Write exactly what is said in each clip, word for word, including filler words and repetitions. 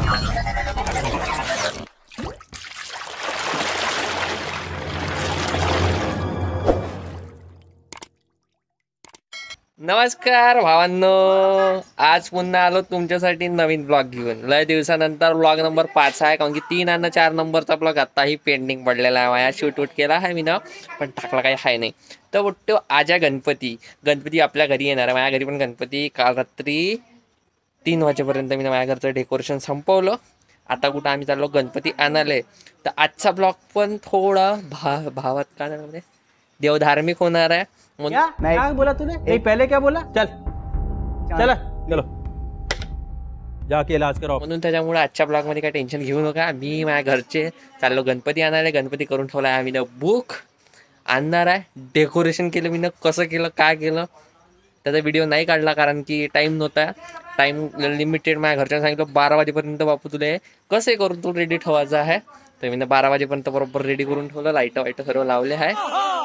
नमस्कार भावांनो, आज पुन्हा आलो तुमच्यासाठी नवीन ब्लॉग घेऊन. लय दिवसानंतर ब्लॉग नंबर पाच आहे, कारण की तीन आणि चार नंबरचा ब्लॉग आताही पेंडिंग पडलेला आहे. माझ्या शूट वूट केला आहे मी ना, पण टाकला काही आहे नाही. तर वाटतो आजा गणपती गणपती आपल्या घरी येणार आहे. माझ्या घरी पण गणपती काल रात्री तीन वाजेपर्यंत मी माझ्या घरचं डेकोरेशन संपवलं. आता कुठं आम्ही चाललो गणपती आणायला. तर आजचा ब्लॉग पण थोडा भा भावात का म्हणजे देवधार्मिक होणार आहे. क्या नहीं क्या बोला तूने? नहीं पहले क्या बोला? चल चल चलो जाके इलाज कराओ. म्हणून त्याच्यामुळे आजच्या ब्लॉग मध्ये काय टेन्शन घेऊ नका. मी माझ्या घरचे चाललो गणपती आणायला. गणपती करून ठेवला आहे आम्ही ना, बुक आणणार आहे. डेकोरेशन केलं मी ना, कसं केलं काय केलं त्याचा व्हिडिओ नाही काढला, कारण की टाइम नव्हता. Time limited. माझ्या घरच्यांनी सांगितलं बारा वाजेपर्यंत बापू तुला कसं करून तू रेडी ठेवायचं आहे. तर मी ना बारा वाजेपर्यंत बरोबर रेडी करून ठेवलं. लाईट वाईट सर्व लावले आहे.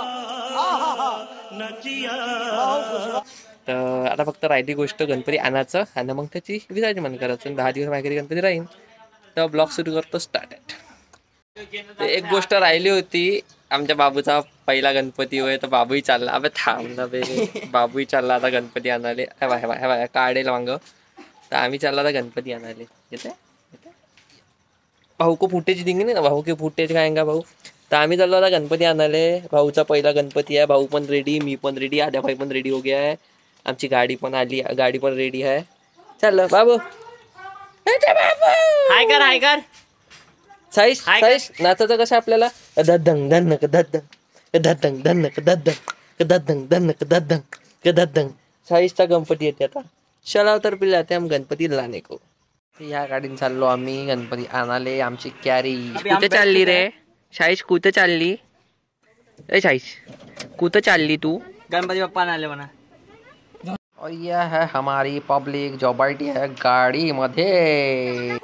तर आता फक्त राहिली गोष्ट गणपती आणायचं आणि मग त्याची विसर्जन करायचं. दहा दिवस माझ्या घरी गणपती राहीन. तर ब्लॉग सुरू करतो स्टार्ट. एक गोष्ट राहिली होती, आमच्या बाबूचा पहिला गणपती होय. तर बाबूही चालला. अबे थांब ना बे, बाबूही चालला आता गणपती आणाले. हे बाय काढेल वांग. तर आम्ही चालला आता गणपती आणाले. येते भाऊ को फुटेज दिंगे ना, भाऊ के फुटेज खाएंगा भाऊ. तर आम्ही चाललो आता गणपती आणाले. भाऊचा पहिला गणपती आहे. भाऊ पण रेडी, मी पण रेडी, आद्या भाई पण रेडी हो गया आहे. आमची गाडी पण आली, गाडी पण रेडी आहे. चल बाबू हाय कर हाय कर साईश साईश नाचायचं कसं आपल्याला. ददंग धनक ददंग ददंग धनक ददंग ददंग धनक ददंग ददंग. साईशचा गणपती येते आता. चलाव तर पिल्ला ते हम गणपती लाने को. या गाडीने चाललो आम्ही गणपती आणाले. आमची कॅरी कुठे चालली रे साईश? कुठे चालली ए साईश? कुठे चालली तू? गणपती बाप्पा आले म्हणा. और यह है हमारी पब्लिक जो बैठी है गाड़ी मध्ये.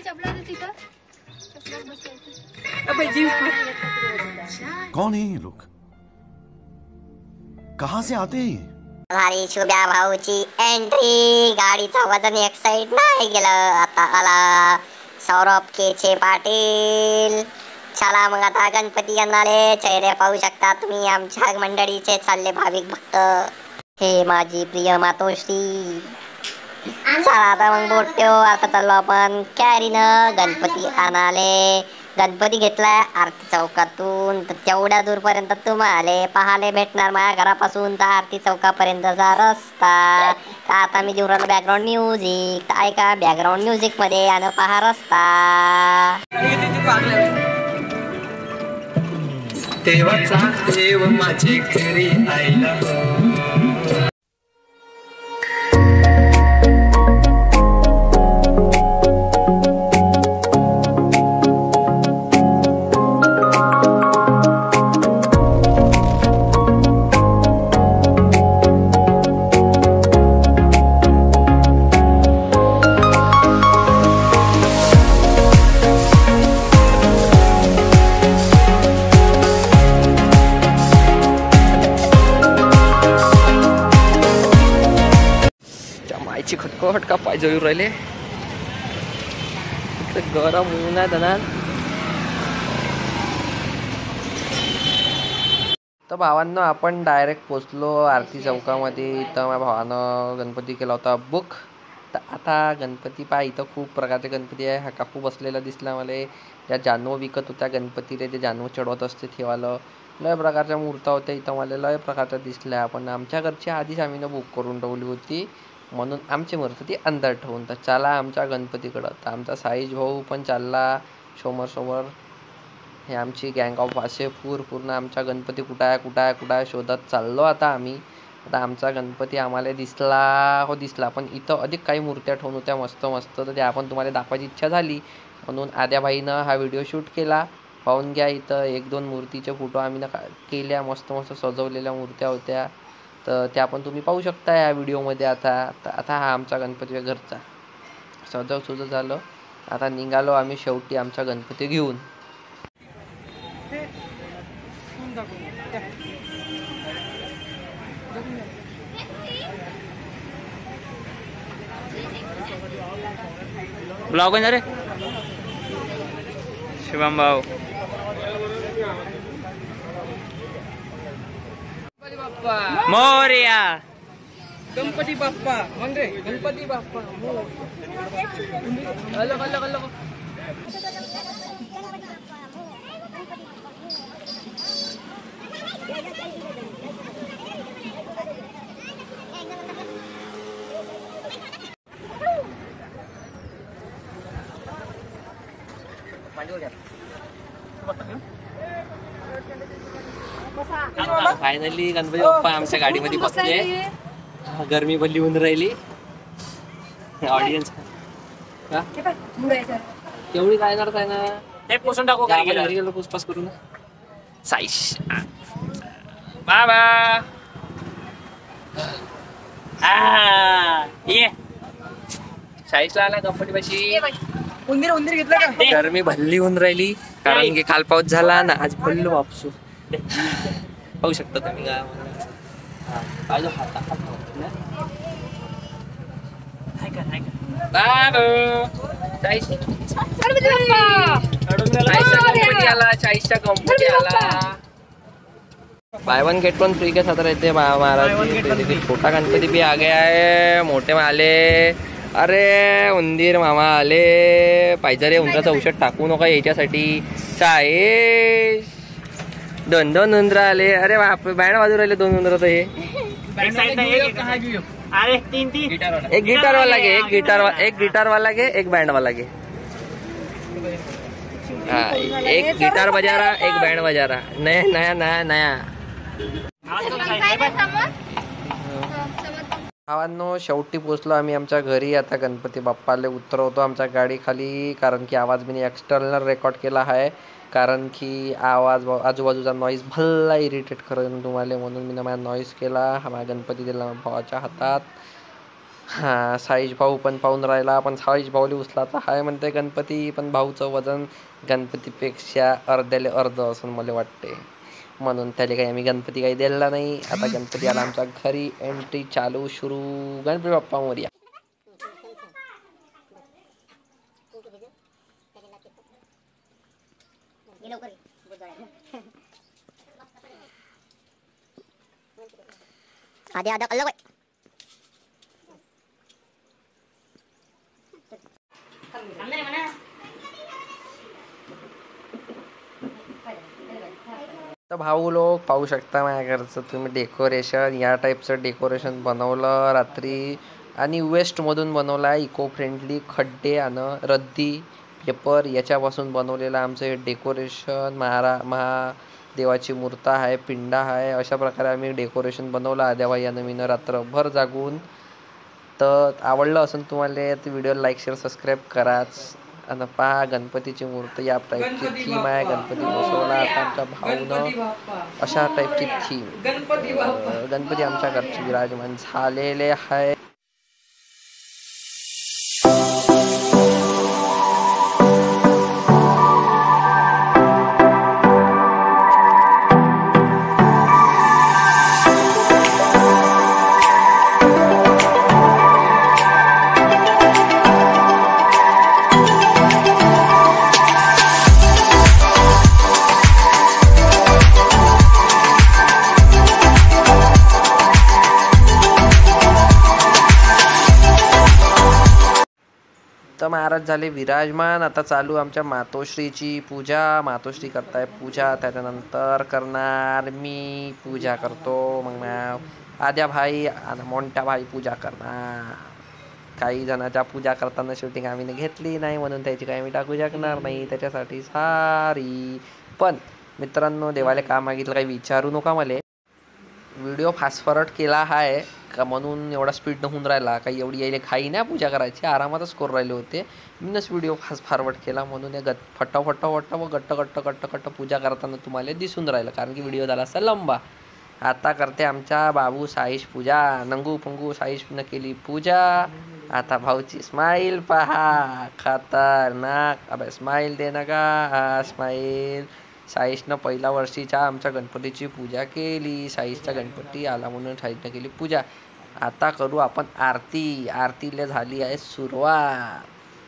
कौन है ये लोग? कहाँ से आते हैं? हमारी शुभ्या भाऊची एंट्री. गाडीचा वजन एक साइड नाही गेलं. आता आला सौरभ केचे पाटील. चला मग आता गणपती आणाले. चेहरे पाहू शकता तुम्ही आमच्या मंडळीचे चालले भाविक भक्त. हे माझी प्रिय मातोश्री. चला आता मग बोट्यो, आता चाललो आपण कॅरीनं गणपती आणाले. गणपती घेतलाय आरती चौकातून. तर तेवढ्या दूरपर्यंत तुम्हाला पाहायला भेटणार माझ्या घरापासून तर आरती चौकापर्यंतचा रस्ता. तर आता मी देऊ राहिलो बॅकग्राऊंड म्युझिक. तर ऐका बॅकग्राऊंड म्युझिक मध्ये आणि पहा रस्ता. देवाचा देव माझे घरी आईला. खटका खटका पाय जळून राहिले. गरम ऊन आहे धनात. तर भावांनो आपण डायरेक्ट पोचलो आरती चौकामध्ये. इथं माझ्या भावानं गणपती केला होता बुक. तर आता गणपती पहा, इथं खूप प्रकारचे गणपती आहे. हा काकू बसलेला दिसला मला. ज्या जानव विकत होत्या गणपतीला, ते जानव चढवत असते ठेवायला. लय प्रकारच्या मूर्त्या होत्या इथं. मला लय प्रकारच्या दिसल्या. पण आमच्या घरच्या आधीच आम्ही ना बुक करून ठेवली होती, म्हणून आमची मूर्ती ती अंदर ठेवून. तर चला आमच्या गणपतीकडं. तर आमचा साईज भाऊ पण चालला समोर समोर. हे आमची गँग ऑफ वासेपूर पूर्ण आमचा गणपती कुठं आहे कुठं आहे कुठं आहे शोधत चाललो आता आम्ही. आता आमचा गणपती आम्हाला दिसला हो दिसला. पण इथं अधिक काही मूर्त्या ठेवून होत्या मस्त मस्त. तर त्या आपण तुम्हाला दाखवायची इच्छा झाली, म्हणून आद्याबाईनं हा व्हिडिओ शूट केला. पाहून घ्या. इथं एक दोन मूर्तीचे फोटो आम्ही ना केल्या. मस्त मस्त सजवलेल्या मूर्त्या होत्या. तर त्या पण तुम्ही पाहू शकता या व्हिडिओमध्ये. आता आता हा आमचा गणपती घरचा सजव सुजव झालं. आता निघालो आम्ही शेवटी आमचा गणपती घेऊन. ब्लॉग रे शुभम भाऊ मोरया गणपती बाप्पा म्हणजे गणपती बाप्पा अलग अलग अलग फायनली गणपती बाप्पा आमच्या गाडीमध्ये बसले. गरमी भरली होऊन राहिली. ऑडियन्स केवढी काय करताय ना ते पोसून टाकू घरी गेल्यावर. गेलो पुसपास करून साईश बाबा हा ये साईशला आला गणपती पाशी. उंदीर उंदीर घेतलं का गरमी भल्ली होऊन राहिली कारण की काल पाऊस झाला ना आज भल्लो वापसू. पाहू शकता तुम्ही गावामध्ये पाहिजे हाता गणपती आला. Buy one get one free के साथ रहते महाराज. छोटा गणपती भी आ गया है. मोठे आले. अरे उंदीर मामा आले पाहिजे रे. उंदराचं औषध टाकू नका याच्यासाठी. चाळीस दोन दोन उंदर आले. अरे बाप बँड वाजू राहिले दोन उंदर. तर हे अरे तीन तीन एक गिटार वाला घे. एक गिटार एक गिटार वाला घे. एक बँड वाला घे. हा एक गिटार बजा रहा एक बँड बजा रहा. नया नया नया नया भावांनो शेवटी पोचलो आम्ही आमच्या घरी. आता गणपती बाप्पाला उतरवतो आमच्या गाडी खाली कारण की आवाज मी एक्सटर्नल रेकॉर्ड केला आहे कारण की आवाज आजूबाजूचा नॉईज भल्ला इरिटेट करेन तुम्हाला म्हणून मी माझा नॉईज केला. हा माझा गणपती दिला भावाच्या हातात. हां साईश भाऊ पण पाहून राहिला पण साईश भाऊली उचलाचा हाय म्हणते गणपती. पण भाऊचं वजन गणपतीपेक्षा अर्ध्याले अर्ध असून मला वाटते म्हणून त्याला काही आम्ही गणपती काही दिला नाही. आता गणपती आला आमच्या घरी. एंट्री चालू सुरू. गणपती बाप्पा मोरया. आधी आधा कल्लो तर भाऊ लोक पाहू शकता माझ्या घरचं तुम्ही डेकोरेशन या टाईपचं डेकोरेशन बनवलं रात्री आणि वेस्टमधून बनवलं आहे. इको फ्रेंडली खड्डे आणि रद्दी पेपर याच्यापासून बनवलेलं आमचं हे डेकोरेशन. महारा महादेवाची मूर्त आहे पिंडा आहे अशा प्रकारे आम्ही डेकोरेशन बनवलं आद्या भाई यानं मीनं रात्रभर जागून. तर आवडलं असेल तुम्हाला तर व्हिडिओला लाईक शेअर सबस्क्राईब कराच. आणि पहा गणपतीची मूर्ती या टाईपची थीम आहे. गणपती बसवला आता आमच्या भाऊनं अशा टाईपची थीम. गणपती आमच्या घरचे विराजमान झालेले आहे. तर महाराज झाले विराजमान. आता चालू आमच्या मातोश्रीची पूजा. मातोश्री करताय पूजा. त्याच्यानंतर करणार मी पूजा करतो. मग आद्या भाई आणि मोठ्या भाई पूजा करणार. काही जणांच्या पूजा करताना शूटिंग आम्ही घेतली नाही म्हणून त्याची काही आम्ही टाकू शकणार नाही त्याच्यासाठी सारी. पण मित्रांनो देवाला का मागितलं काही विचारू नका मला. व्हिडिओ फास्ट फॉरवर्ड केला आहे का म्हणून एवढा स्पीड न होऊन राहिला. काही एवढी यायला खाई नाही पूजा करायची आरामातच करून राहिले होते. मीनच व्हिडिओ फास्ट फॉरवर्ड केला म्हणून या गट फट्टा फट्टा फट्टा व गट्ट गट्ट गट्ट गट्ट पूजा करताना तुम्हाला दिसून राहिलं कारण की व्हिडिओ झाला असा लंबा. आता करते आमच्या बाबू साईश पूजा. नंगू पंगू साईशनं केली पूजा. आता भाऊची स्माईल पहा खतरनाक. अबे स्माईल दे ना का स्माईल. साईशनं पहिल्या वर्षीच्या आमच्या गणपतीची पूजा केली. साईशचा गणपती आला म्हणून साईशनं केली पूजा. आता करू आपण आरती. आरतीला झाली आहे सुरुवात.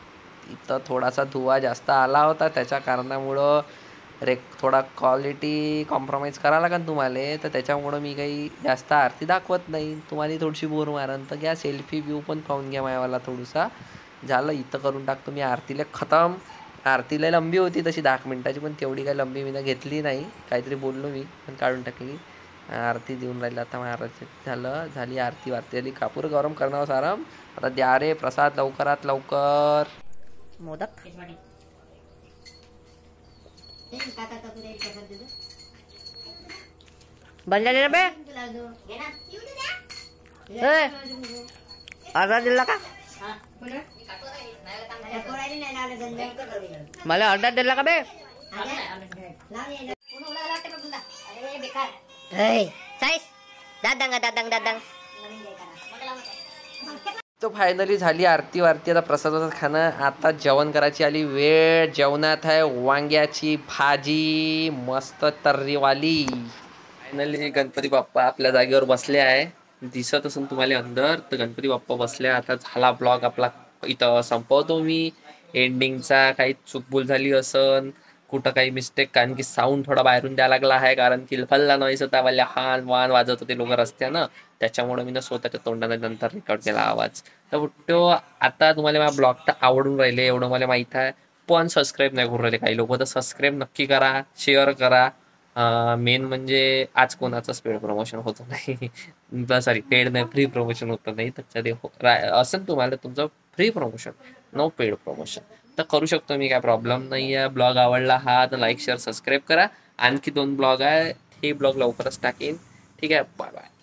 इथं थोडासा धुवा जास्त आला होता, त्याच्या कारणामुळं रेक थोडा क्वालिटी कॉम्प्रोमाइज करावं लागेल तुम्हाला. तर त्याच्यामुळं मी काही जास्त आरती दाखवत नाही. तुम्हाला थोडीशी बोर मारन तर घ्या सेल्फी व्यू पण पाहून घ्या मायावाला थोडासा. झालं इथं करून टाकतो मी आरतीला खतम. आरतीला लंबी होती तशी दहा मिनिटाची, पण तेवढी काही लंबी मी घेतली नाही. काहीतरी बोललो मी पण काढून टाकली. आरती देऊन राहिली आता महाराज. झालं झाली आरती वारती झाली. कापूर गरम करणार सारम. आता द्या रे प्रसाद लवकरात लवकर. मोदक बनलेले बे अर्धा दिला का मला अर्धा दिला का बे दादंग दादंग दादंग. तो फायनली झाली आरती वारती. आता प्रसादाचं खाणं. आता जेवण करायची आली वेळ. जेवणात आहे वांग्याची भाजी मस्त तर्रीवाली. फायनली गणपती बाप्पा आपल्या जागेवर बसले आहे. दिसत असून तुम्हाला अंदर तर गणपती बाप्पा बसले. आता झाला ब्लॉग आपला इथं संपवतो मी. एंडिंगचा काही चूकभूल झाली असन कुठं काही मिस्टेक, कारण की साऊंड थोडा बाहेरून द्यायला लागला आहे, कारण की फल्ला नॉईस होता. वाल्या हान वान वाजत होते लोक रस्त्यानं. त्याच्यामुळे मी ना स्वतःच्या तोंडाने नंतर रेकॉर्ड केला आवाज. तर बुट्टो आता तुम्हाला माझा ब्लॉग तर आवडून राहिले एवढं मला माहीत आहे, पण सबस्क्राईब नाही करून राहिले काही लोक. तर सबस्क्राईब नक्की करा, शेअर करा. मेन म्हणजे आज कोणाचंच पेड प्रमोशन होतं नाही. सॉरी पेड नाही, फ्री प्रमोशन होतं नाही. त्याच्यात असं तुम्हाला तुमचं free promotion, no paid promotion तर करू शकतो मी, काय प्रॉब्लेम नाही आहे. ब्लॉग आवडला हा तर लाईक शेअर सबस्क्राईब करा. आणखी दोन ब्लॉग आहे, हे ब्लॉग लवकरच टाकेन. ठीक आहे, बाय बाय.